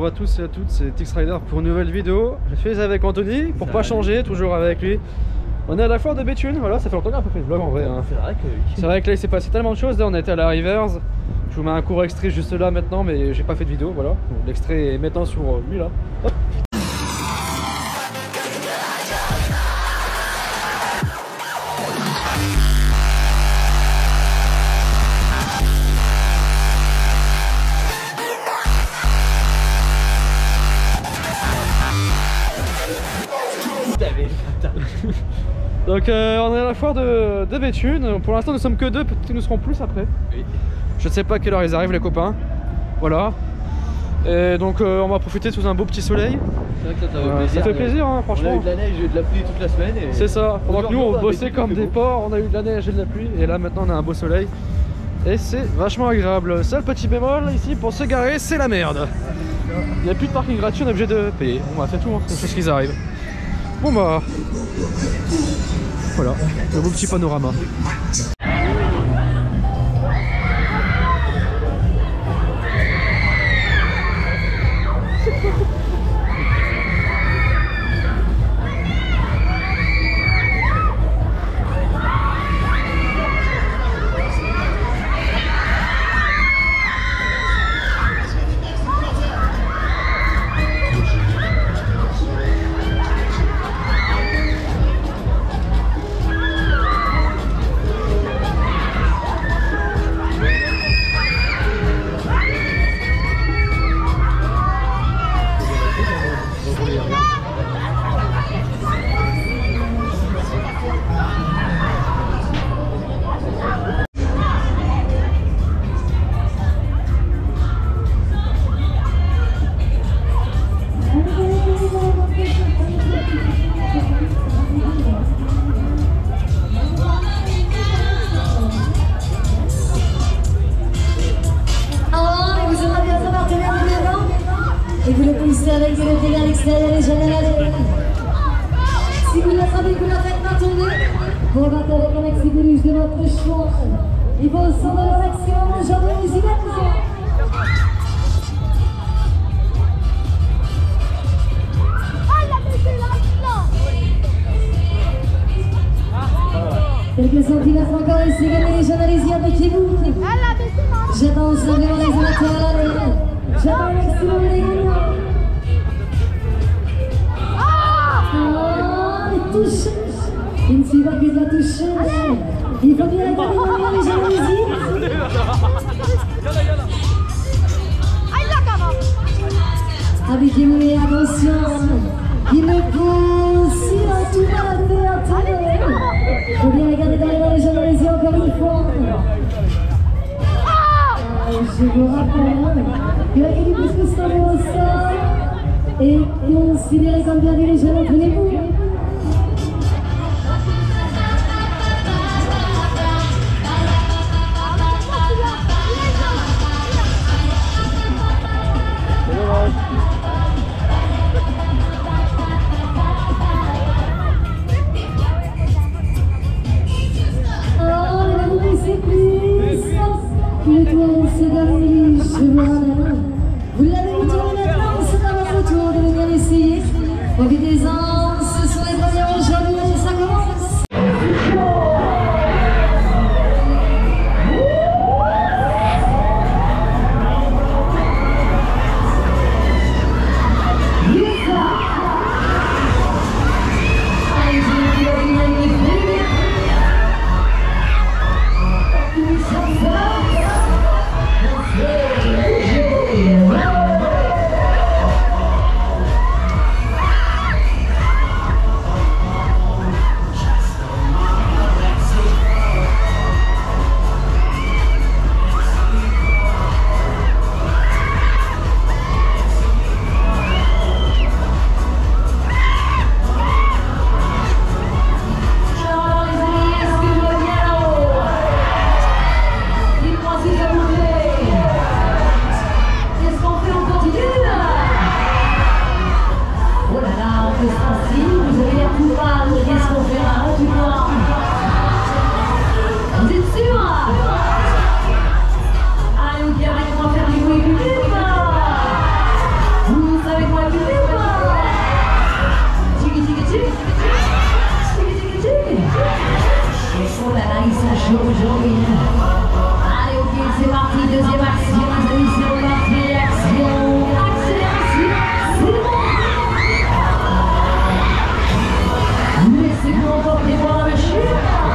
bonjour à tous et à toutes, c'est TixRider pour une nouvelle vidéo. Je suis avec Anthony, pour pas changer, toujours avec lui. On est à la foire de Béthune, voilà, ça fait longtemps qu'on a pas fait de vlog en vrai. Hein. C'est vrai que là il s'est passé tellement de choses, là on était à la Rivers. Je vous mets un court extrait juste là maintenant, mais j'ai pas fait de vidéo, voilà. L'extrait est maintenant sur lui là. Hop. Donc on est à la foire de Béthune. Pour l'instant nous sommes que deux, peut-être que nous serons plus après. Oui. Je ne sais pas à quelle heure ils arrivent les copains. Voilà. Et donc on va profiter sous un beau petit soleil. C'est vrai que ça fait plaisir hein, franchement. On a eu de la neige et de la pluie toute la semaine. C'est ça. Pendant que nous on bossait comme des porcs, on a eu de la neige et de la pluie. Et là maintenant on a un beau soleil. Et c'est vachement agréable. Seul petit bémol ici pour se garer, c'est la merde. Il n'y a plus de parking gratuit, on est obligé de payer. Bon bah c'est tout, hein. C'est ce qu'ils arrivent. Bon bah voilà, le beau petit panorama. Et vous le poussez avec le pied à l'extérieur et jamais à l'air. Si vous l'attrapez, vous la faites pas tomber. Vous rebattez avec un accès de votre choix. Il faut s'en donner le maximum de jambes et vous y mettez. Quelques centimètres encore et c'est gagné les jeunes, allez-y, appliquez-vous. J'attends simplement les amateurs à l'air. J'attends le maximum les gagnants. Les touches. Il ne suffit pas que de la touche. Il faut bien la garder, les gens, allez-y. Appliquez-vous et attention. Il me faut si un tout va la faire tomber. Il faut bien la garder dans les mains, les gens, allez-y, encore une fois. Je vous rappelle que la qualité plus que ça au sol est considérée comme perdue, les jeunes, entraînez-vous. Le toit se garde, je vous ramène. Vous l'avez tourné maintenant, c'est à votre tour de venir l'essayer. Profitez-en, ce Oh là là, ils sont chauds aujourd'hui. Allez, ok, c'est parti, deuxième action, les amis, c'est reparti, action, accélération, c'est bon. Laissez-vous emporter par la machine.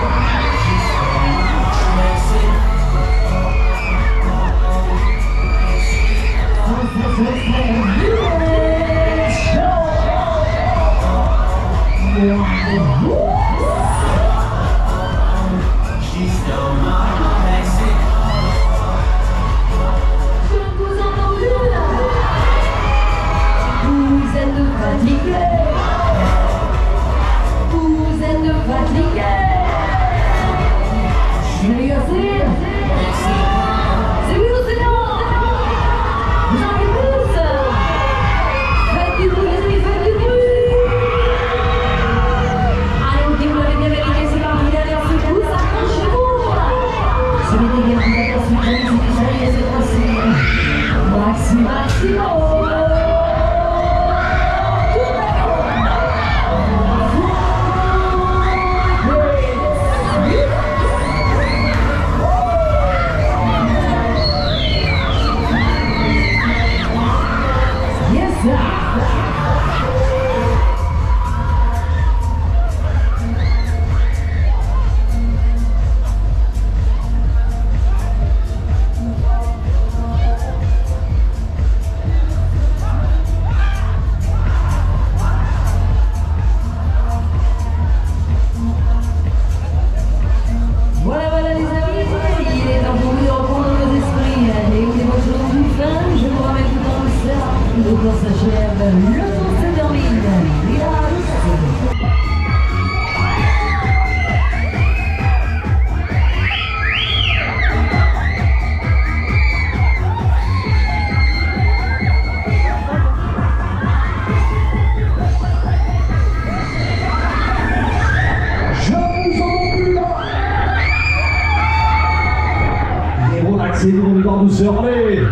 Accélérons les gants douceur, allez!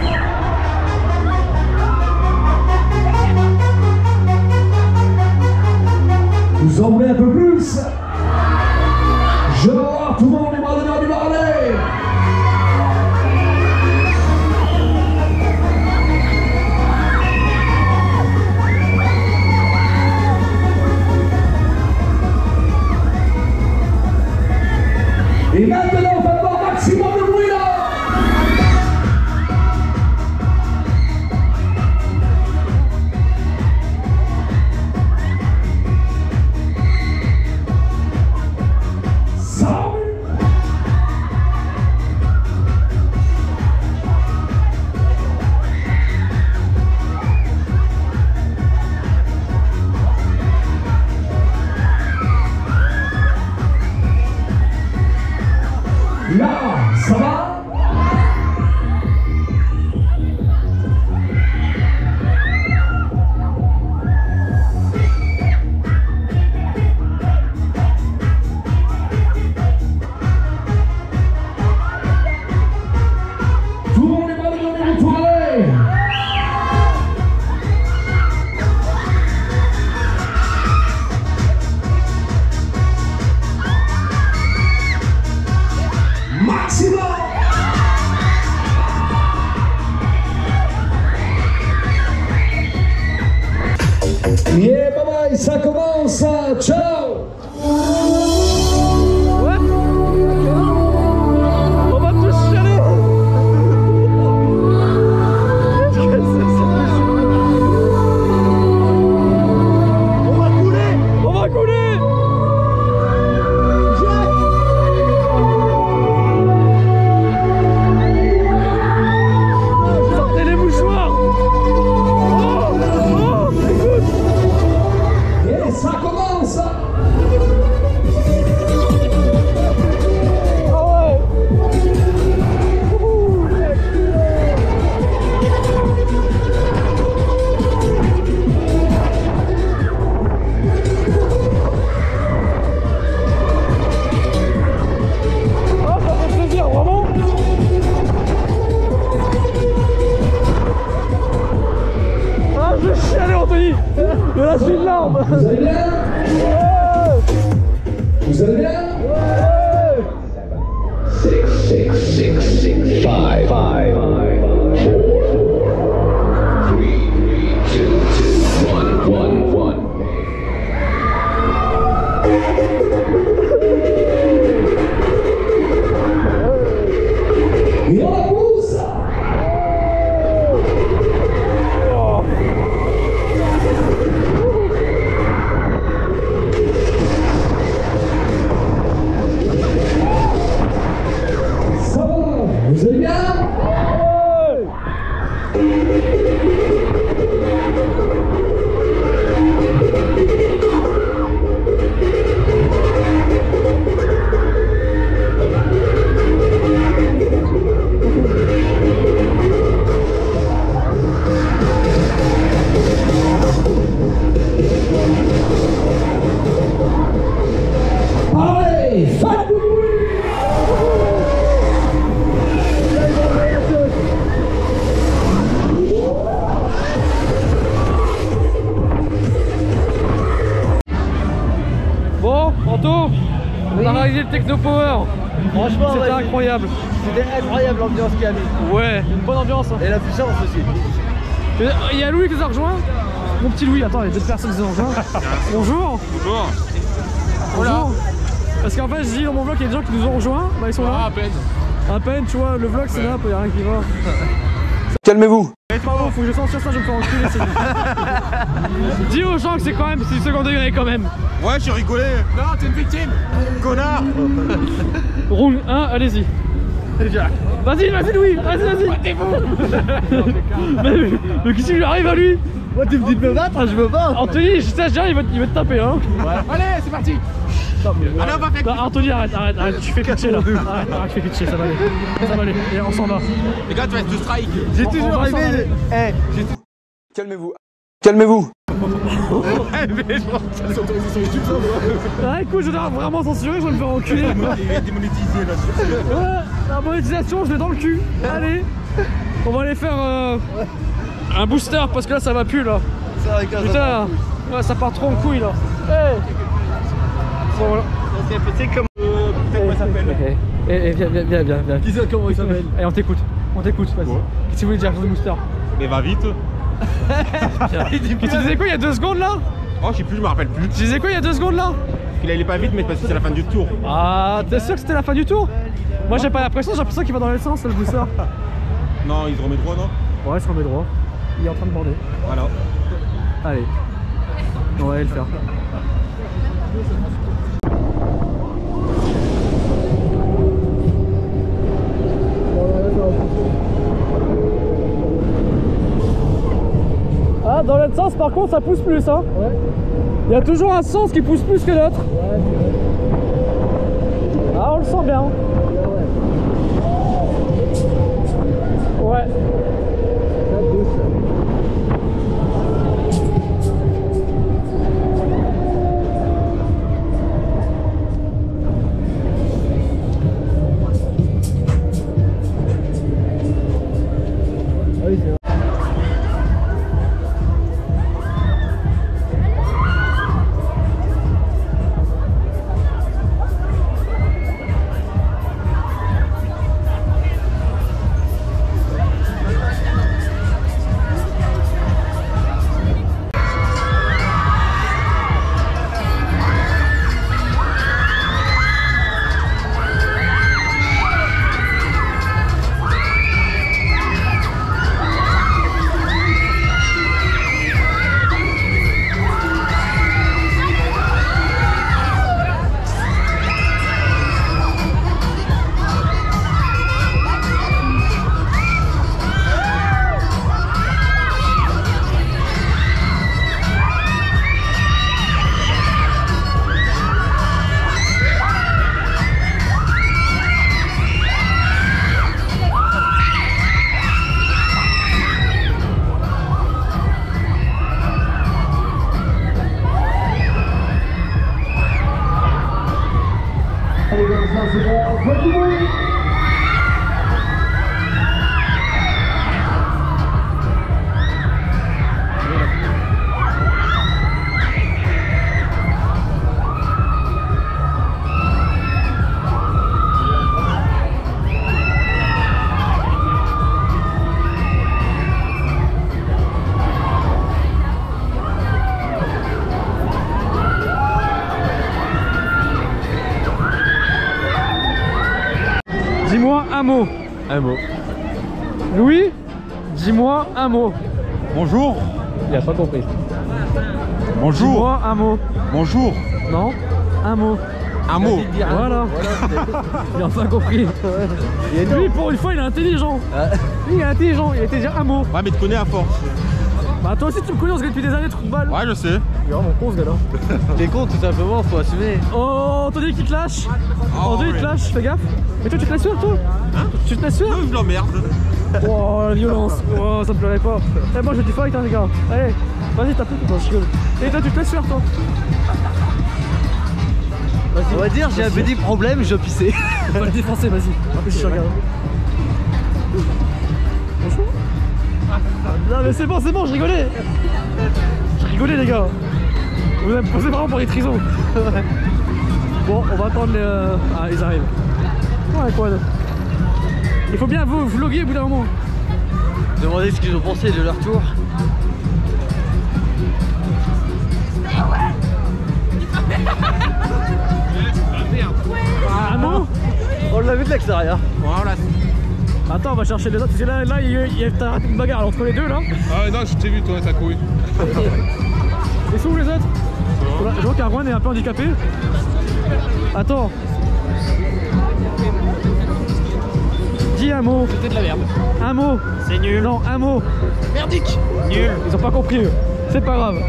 Vous en voulez un peu plus? Genre, tout le monde les bras de du bar, allez! Et maintenant, on va avoir un maximum de bruit là! Là, ça va? Tout le monde est mal de vous aller. Maximum! Yeah, bye bye, ça commence! Ciao! Ouais. On va tous chialer. On va couler. On va couler. Sortez les mouchoirs. Oh, écoute. Et ça commence! Je lâche une larme. Vous allez bien? Vous allez bien? 5, 4, 3, 2, 1, 1. Et on la pousse. Ça va, vous allez bien? Allez, faites du bruit! Bon, Anto, on a réalisé le Techno Power. Franchement, C'était ouais, incroyable. c'était incroyable l'ambiance qu'il y a mis. Ouais, une bonne ambiance. Hein. Et la puissance aussi. Il y a Louis qui nous a rejoint. Mon petit Louis, attends, il y a d'autres personnes qui nous ont rejoint. Bonjour. Bonjour. Bonjour. Parce qu'en fait, je dis dans mon vlog qu'il y a des gens qui nous ont rejoints. Bah, ils sont là. À peine. À peine, tu vois, le vlog c'est là, il n'y a rien qui va. Calmez-vous. Pardon, faut que je censure ça, je me fais enculer. Dis aux gens que c'est quand même, c'est du second degré quand même. Ouais, j'ai rigolé. Non, t'es une victime. Connard. Roule 1, allez-y. Vas-y, Louis, vas-y. Mais qu'est-ce qui lui arrive à lui? Moi, tu me dis de me battre, je me bats. Anthony, je sais, il va te taper, hein. Allez, c'est parti. Allez, on va faire. Non, Anthony, arrête, tu fais pitcher là. Arrête, tu fais pitcher, ça va aller. Et on s'en va. Les gars, tu restes de strike. J'ai toujours va s'en rêvé. aller. Calmez-vous. Calmez-vous. Ah, écoute, je dois vraiment censurer, je vais me faire enculer. Il est démonétisé là. Ouais, la monétisation, je l'ai dans le cul. Allez, on va aller faire un booster parce que là, ça va plus là. Putain, ouais, ça part trop en couille là. Hey. Bon, voilà. C'est comme. Comment il s'appelle? Viens. Dis-ça comment il s'appelle. Allez, on t'écoute, vas-y. Qu'est-ce que tu voulais dire sur le booster? Mais va vite. Tu disais quoi il y a 2 secondes là? Oh, je sais plus, je me rappelle plus. Tu disais quoi il y a 2 secondes là? Il allait pas vite, mais parce que c'est la fin du tour. Ah, t'es sûr que c'était la fin du tour? Moi j'ai pas l'impression, j'ai l'impression qu'il va dans le sens le booster. Non, il se remet droit, non? Ouais, il se remet droit. Il est en train de border. Voilà. Allez. On va aller le faire. Ah, dans l'autre sens par contre ça pousse plus hein. Ouais. Il y a toujours un sens qui pousse plus que l'autre. Ouais. Ah, on le sent bien. Ouais. un mot. Un mot. Louis, dis-moi un mot. Bonjour. Il a pas compris. Bonjour. Dis-moi un mot. Bonjour. Non, un mot. Un mot. Voilà. Il a pas compris. Lui, pour une fois, il est intelligent. Lui, il est intelligent. Il a été dire un mot. Ouais, mais tu connais à force. Bah, toi aussi, tu me connais, on se connaît depuis des années, trou de balle. Ouais, je sais. Il est vraiment con, ce gars-là. T'es con tout simplement, faut assumer. Oh, Anthony qui te lâche. Oh, Anthony ouais. te lâche, fais gaffe. Mais toi, tu te l'assures, toi? Hein? Tu te l'assures? Non, je l'emmerde. Oh, la violence. Oh, ça me plairait pas. Eh, moi, je vais du fight, hein, les gars. Allez, vas-y, tape tout, je rigole. Et toi, tu te l'assures, toi? On va dire, j'ai un petit problème, je dois pisser. On va le défoncer, vas-y. Je regarde. Bonjour. Non mais c'est bon, je rigolais. Je rigolais les gars. Vous avez posé vraiment pour les trisons. Bon, on va attendre les... Ah, ils arrivent. Ouais, quoi. Il faut bien vous vloguer au bout d'un moment. Demandez ce qu'ils ont pensé de leur tour. Ah non. On l'a vu de l'extérieur. Voilà. Attends, on va chercher les autres. Parce que là il y a une bagarre entre les deux là. Ah non, je t'ai vu, toi, t'as couru. Ils sont où les autres? Je vois qu'Arwan est un peu handicapé. Attends. Dis un mot. C'était de la merde. Un mot. C'est nul. Non, un mot. Merdique. Nul. Ils ont pas compris eux. C'est pas grave.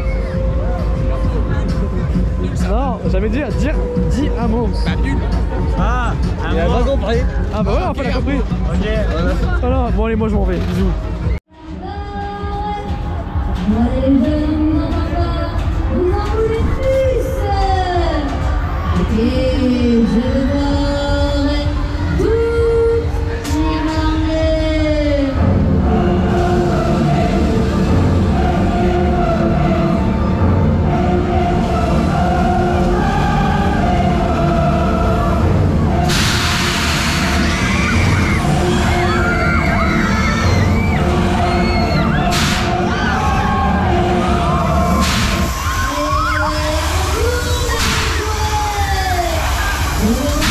Non, j'avais dit dis un mot. Ah, il a pas compris. Ah bah voilà, on l'a compris. Ok. Voilà, bon allez, moi je m'en vais. Bisous. Allez les jeunes, vous en voulez plus? Et je veux voir toute l'année. Yeah.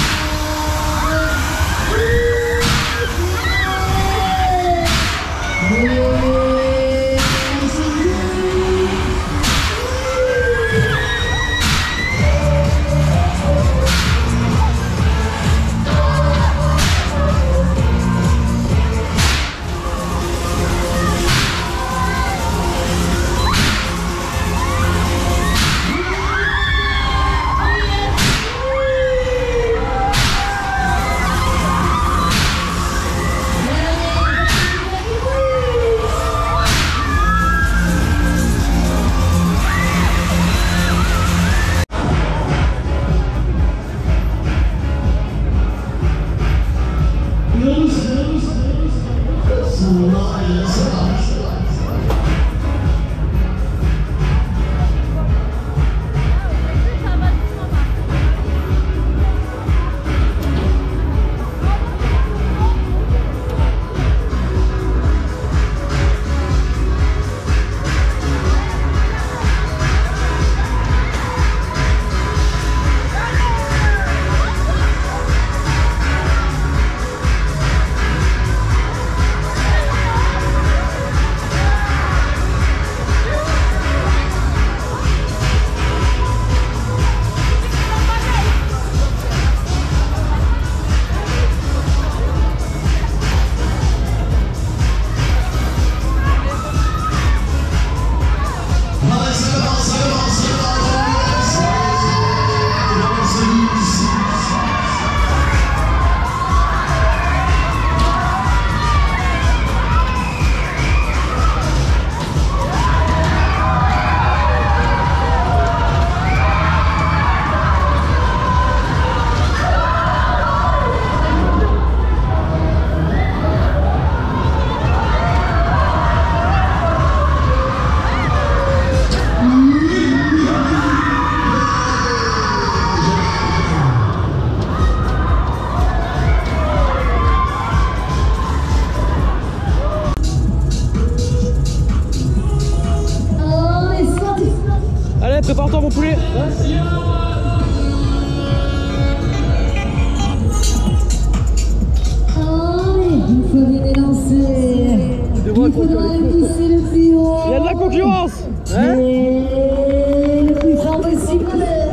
Et le plus fort possible.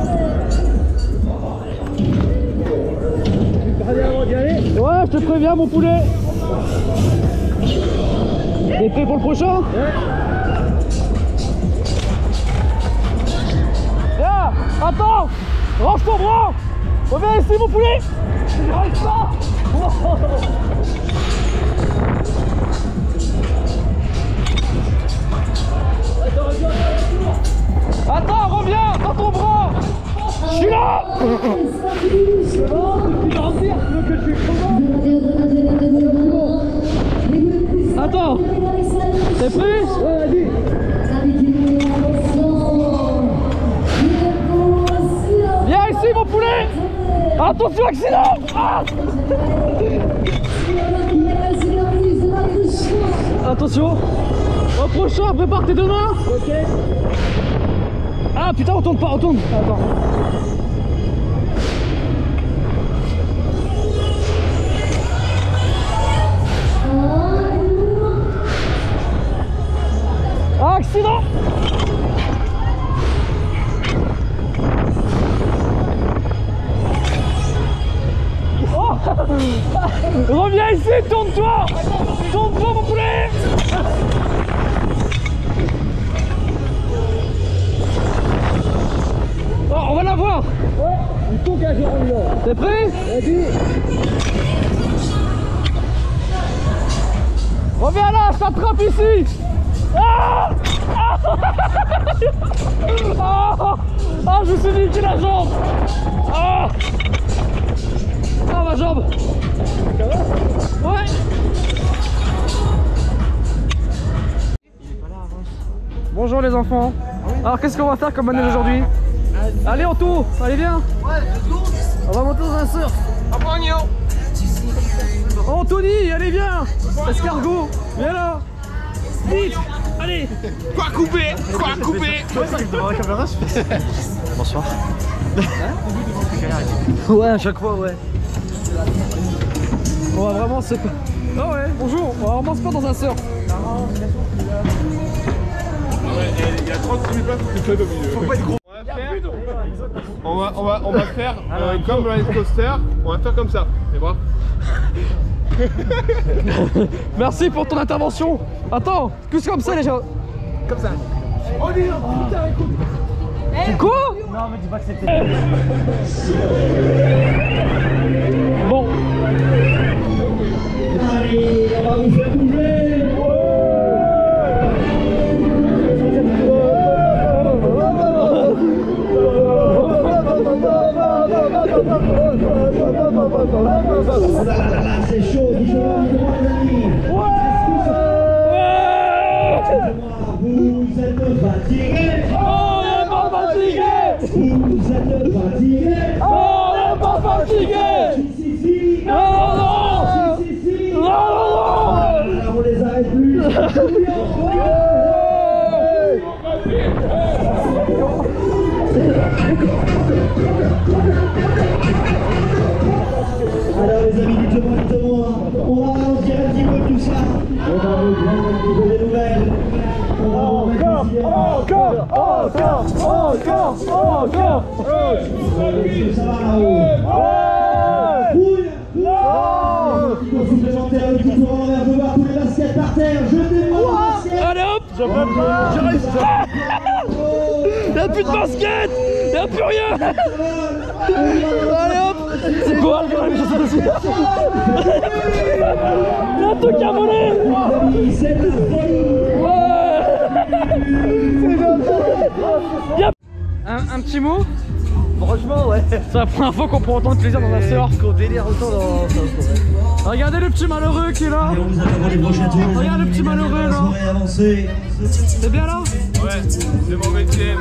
Ouais, je te préviens mon poulet. T'es prêt pour le prochain? Ouais. Viens, attends, range ton bras. Reviens ici mon poulet. Je range pas. Attends, reviens dans ton bras. Je suis là. Attends, t'es prêt? Ouais, vas-y. Viens ici mon poulet. Attention accident. Ah. Attention. Au prochain, prépare tes deux mains. Ok. Ah putain, on tourne pas, on tourne. Attends. Ah, accident. Oh. Reviens ici, tourne-toi. Tourne-toi mon poulet. Oh, on va la voir. Ouais, il faut qu'elle soit en là. T'es prêt? Vas-y. Reviens là, je t'attrape ici. Ah, ah, ah, je me suis niqué la jambe. Ah, ah ma jambe. Ça va? Ouais. Bonjour les enfants. Alors qu'est-ce qu'on va faire comme manège aujourd'hui? Allez on tourne, allez viens. Ouais, on va monter dans un surf. Anthony, allez viens. Escargot, viens là. Vite, allez. Quoi couper? Quoi couper? Devant la caméra, je fais. Bonsoir. Ouais, à chaque fois, ouais. On va vraiment se... Oh ouais, bonjour, on va vraiment se faire dans un surf. Il y a 36 000 places pour les clubs au milieu. Faut pas être gros. On va faire comme dans les coasters, on va faire comme ça. Les bras. Merci pour ton intervention. Attends, plus comme ça les gens. Comme ça. Oh putain, écoute. Quoi? Non, mais dis pas que c'était. Bon. Allez, on va vous faire bouger. C'est chaud, dites-moi les amis. Vous êtes fatigués. On n'est pas fatigué. Vous êtes fatigués. On n'est pas fatigué. Si. Non, non. Si. Non, non. Alors on les arrête plus. Alors les amis, dites-moi, on va ralentir un petit peu tout ça. On va reprendre un petit peu des nouvelles. On va encore. Est-ce que ça va là-haut? Un petit coup supplémentaire, un petit tour en l'air, je veux voir tous les baskets par terre. Jetez-moi les baskets. Allez hop. J'arrive. Y'a plus de basket. Y'a plus rien. Allez hop. C'est quoi? Y'a tout qu'à voler. C'est la folie. Un petit mot? Franchement, ouais. C'est la première fois qu'on peut entendre plaisir dans un surf. Qu'on délire autant dans ça. Regardez le petit malheureux qui est là. On vous attend les prochains tours. Regarde le petit malheureux là. C'est bien là? Ouais, c'est mon métier.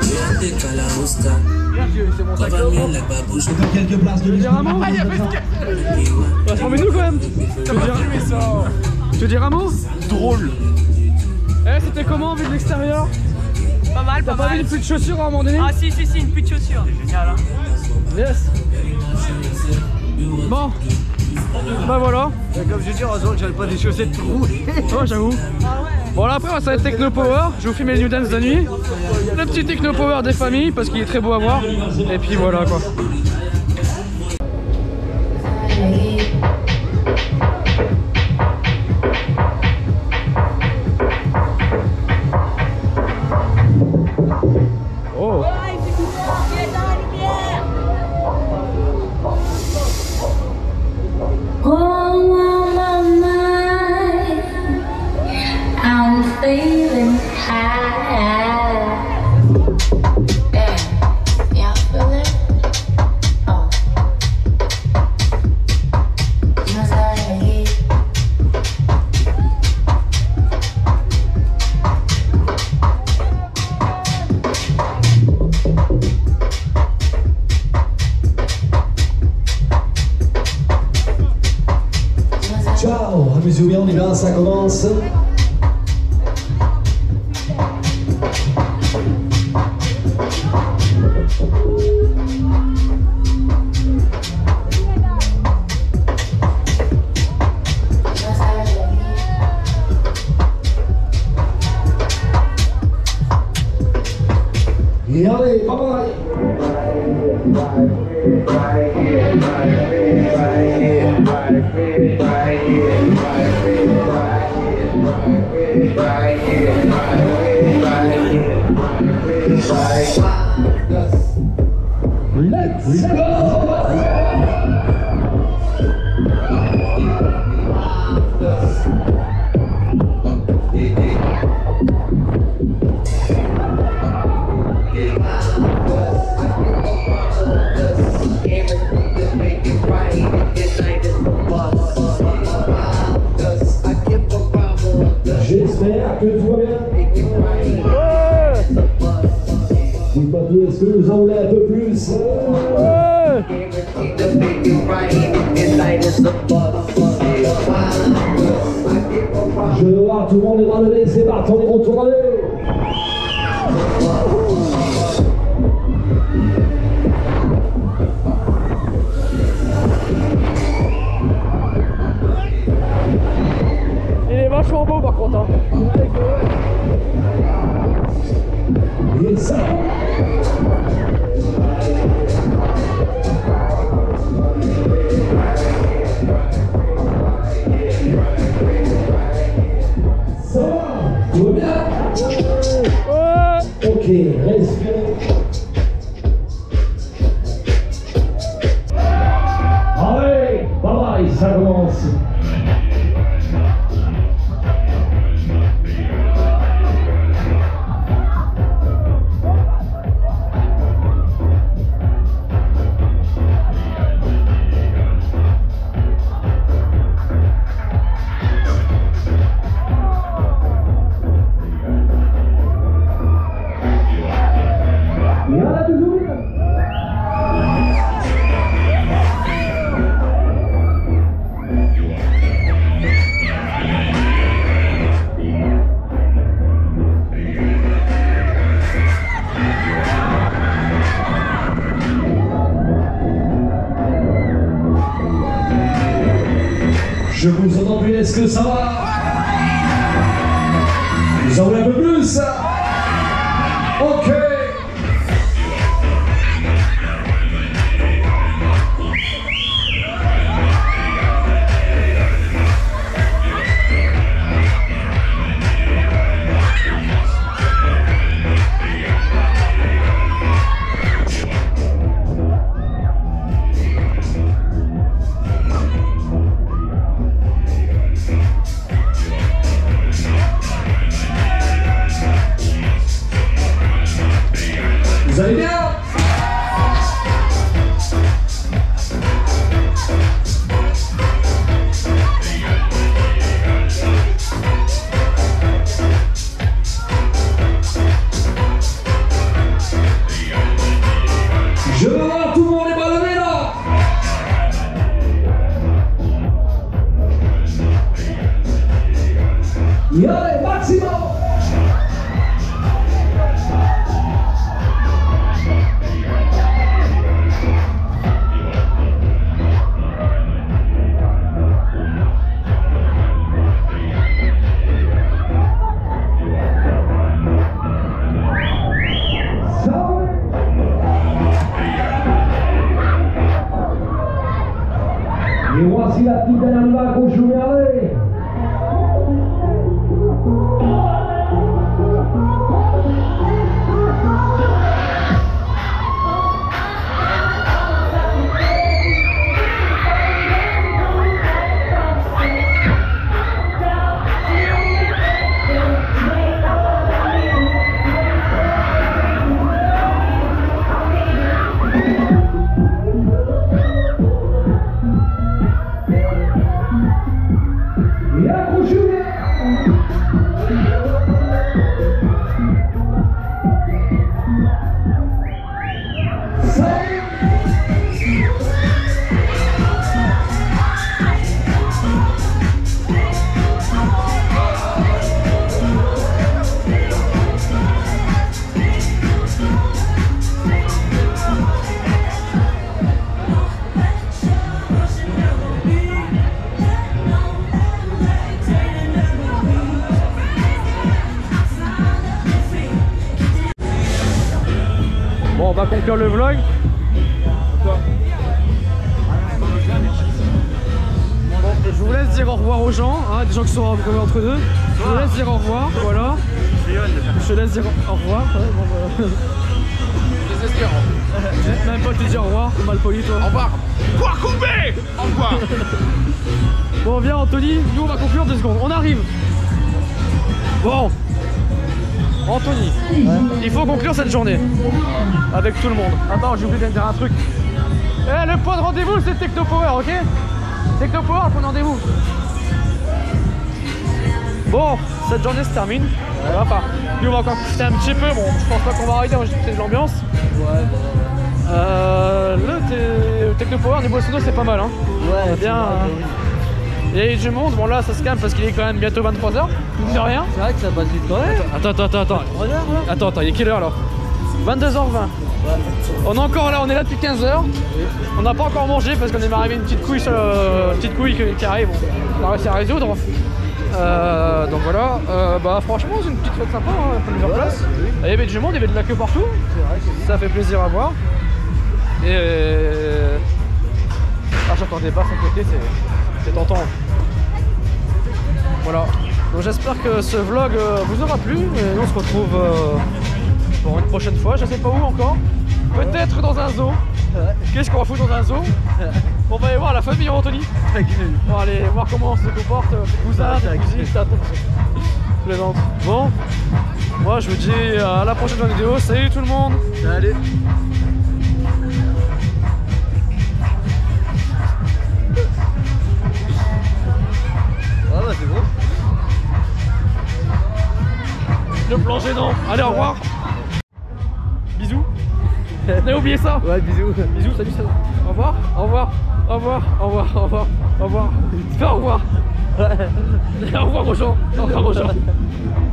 C'est mon sac. Encore quelques places de Tu veux dire un mot? Remets-nous quand même. Tu veux dire un mot? Drôle. Eh, c'était comment vu de l'extérieur? Pas mal, T'as pas vu une petite chaussure à un moment donné? Ah si, une petite chaussure. C'est génial, hein. Yes. Bon, Bah voilà. Et comme je dis, heureusement que j'avais pas des chaussettes trop rouges. Oh j'avoue. Bon là après ça va être Techno Power. Je vais vous filmer les New Dance de la nuit. Le petit Techno Power des familles parce qu'il est très beau à voir. Et puis voilà quoi. Oh. I'm feeling high. Damn, y'all feel it? Oh, must I heat? Ciao, amusez-vous bien, on y va, ça commence. Et allez, bye bye. Let's go! J'espère que tout va bien. Dites-moi tout, est-ce que vous en voulez un peu plus? Je veux voir tout le monde les bras levés, c'est parti, on est retourné. Il est vachement beau par contre. Hein. Et ça. Ça va? Tout va bien? Ok, respirez. Allez, bye bye, ça commence. Je vous entends plus, est-ce que ça va? Vous en voulez un peu plus? Ok. Vous allez bien? Je veux voir tout le monde les ballonner là. Et allez, maximum. Et voici la petite Danamba qu'on joue merveille. Bon, on va conclure le vlog. Je vous laisse dire au revoir aux gens, hein, des gens qui sont entre deux. Je vous laisse dire au revoir, voilà. Je te laisse dire au revoir. Ouais, bon, voilà. Désespérant. Je vais même pas te dire au revoir, t'es mal poli toi. Au revoir. Quoi couper. Au revoir. Bon, viens Anthony, nous on va conclure 2 secondes. On arrive. Bon. Anthony, il faut conclure cette journée avec tout le monde. Attends, j'ai oublié de dire un truc. Eh, le point de rendez-vous, c'est Techno Power, ok? Techno Power, le point de rendez-vous. Bon, cette journée se termine. Voilà, enfin, nous on va encore profiter un petit peu. Bon, je pense pas qu'on va arrêter, on va juste profiter de l'ambiance. Ouais, Le Techno Power niveau sono, c'est pas mal, hein. ouais, bien. Il y a eu du monde, bon là ça se calme parce qu'il est quand même bientôt 23h, mine de rien. C'est vrai que ça passe vite quand même. Attends, il est quelle heure là? 22h20. Ouais. On est encore là, on est là depuis 15h. On n'a pas encore mangé parce qu'on est arrivé une petite couille, qui arrive. Bon, on a réussi à résoudre. Donc voilà, bah franchement c'est une petite fête sympa, hein, plusieurs places. Il y avait du monde, il y avait de la queue partout. Ça fait plaisir à voir. Et j'attendais pas à côté, c'est tentant. Voilà. Donc j'espère que ce vlog vous aura plu. Et on se retrouve pour une prochaine fois. Je sais pas où encore. Peut-être dans un zoo. Qu'est-ce qu'on va foutre dans un zoo? On va aller voir la famille Anthony. On va aller voir comment on se comporte. Cousin, cousine, tata. Plaisante. Bon. Moi je vous dis à la prochaine vidéo. Salut tout le monde. Allez. Ah bah c'est bon. Le plan gênant. Allez, au revoir. Bisous. T'as oublié ça? Ouais, bisous. Bisous, salut, salut. Au revoir, au revoir, au revoir, au revoir, au revoir, au revoir. Fais au revoir. Au revoir aux gens. Au revoir aux gens.